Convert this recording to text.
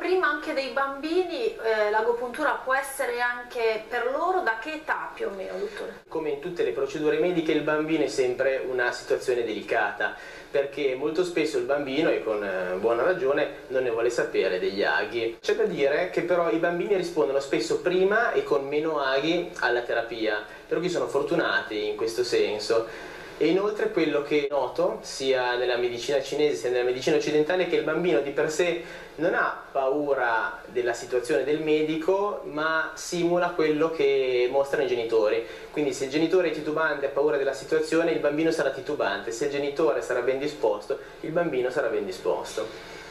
prima anche dei bambini, l'agopuntura può essere anche per loro, da che età più o meno, dottore? Come in tutte le procedure mediche, il bambino è sempre una situazione delicata, perché molto spesso il bambino, e con buona ragione, non ne vuole sapere degli aghi. C'è da dire che però i bambini rispondono spesso prima e con meno aghi alla terapia, per cui sono fortunati in questo senso. E inoltre quello che noto, sia nella medicina cinese sia nella medicina occidentale, è che il bambino di per sé non ha paura della situazione del medico, ma simula quello che mostrano i genitori. Quindi se il genitore è titubante e ha paura della situazione, il bambino sarà titubante; se il genitore sarà ben disposto, il bambino sarà ben disposto.